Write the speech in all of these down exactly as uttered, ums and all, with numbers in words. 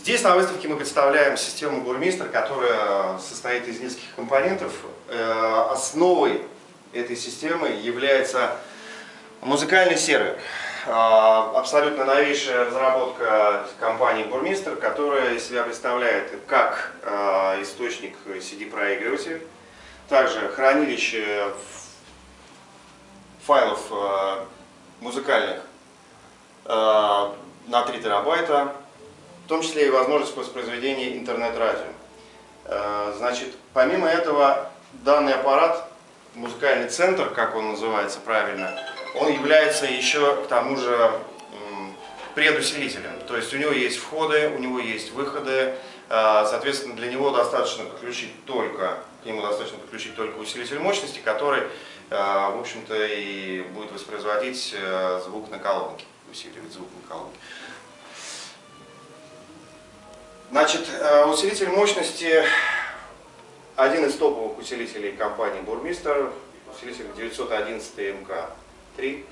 Здесь на выставке мы представляем систему Burmester, которая состоит из нескольких компонентов. Основой этой системы является музыкальный сервер. Абсолютно новейшая разработка компании Burmester, которая из себя представляет как источник си ди-проигрыватель, также хранилище файлов музыкальных на три терабайта, в том числе и возможность воспроизведения интернет-радио. Значит, помимо этого, данный аппарат, музыкальный центр, как он называется правильно, он является еще к тому же предусилителем. То есть у него есть входы, у него есть выходы, соответственно, для него достаточно подключить только, к нему достаточно подключить только усилитель мощности, который, в общем-то, и будет воспроизводить звук на колонке, усиливать звук на колонке. Значит, усилитель мощности, один из топовых усилителей компании Burmester, усилитель девятьсот одиннадцать эм ка три,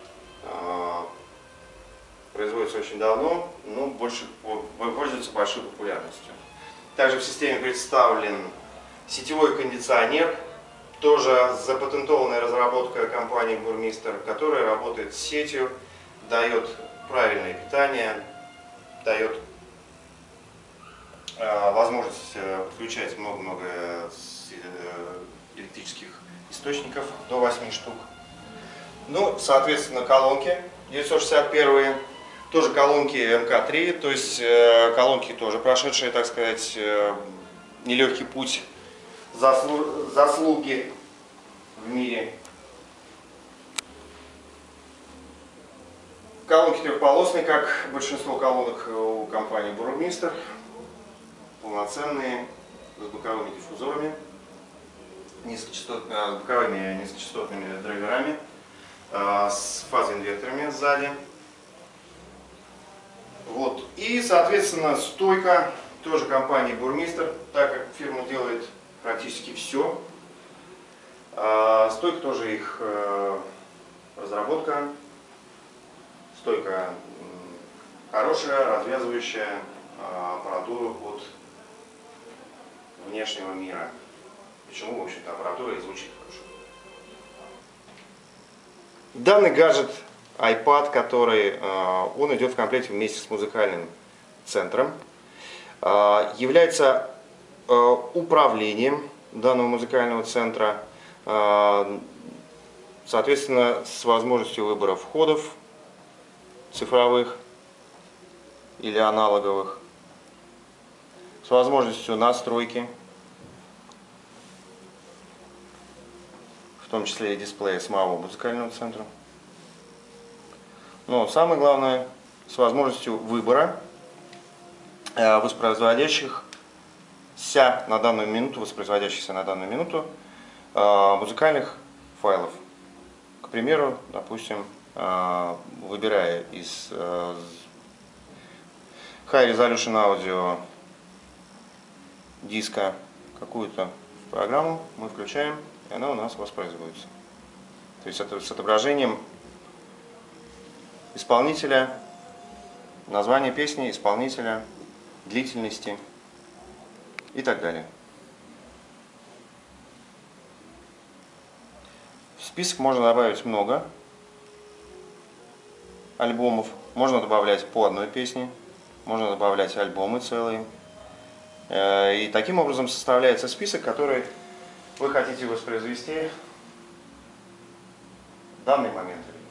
производится очень давно, но больше, пользуется большой популярностью. Также в системе представлен сетевой кондиционер, тоже запатентованная разработка компании Burmester, которая работает с сетью, дает правильное питание, дает возможность подключать много-много электрических источников, до восьми штук. Ну, соответственно, колонки девятьсот шестьдесят один, тоже колонки эм ка три, то есть колонки тоже прошедшие, так сказать, нелегкий путь заслу заслуги в мире. Колонки трехполосные, как большинство колонок у компании Burmester. Полноценные, с боковыми диффузорами, низкочастотными, с боковыми низкочастотными драйверами, с фазоинверторами сзади. Вот. И, соответственно, стойка тоже компании Burmester, так как фирма делает практически все. Стойка тоже их разработка. Стойка хорошая, развязывающая аппаратуру от внешнего мира. Почему, в общем-то, аппаратура и звучит хорошо. Данный гаджет iPad, который он идет в комплекте вместе с музыкальным центром, является управлением данного музыкального центра, соответственно, с возможностью выбора входов цифровых или аналоговых, с возможностью настройки, в том числе и дисплея самого музыкального центра. Но самое главное, с возможностью выбора воспроизводящихся на данную минуту, воспроизводящихся на данную минуту музыкальных файлов. К примеру, допустим, выбирая из High Resolution Audio диска какую-то программу, мы включаем, и она у нас воспроизводится. То есть это с отображением исполнителя, названия песни, исполнителя, длительности и так далее. В список можно добавить много альбомов, можно добавлять по одной песне, можно добавлять альбомы целые. И таким образом составляется список, который вы хотите воспроизвести в данный момент.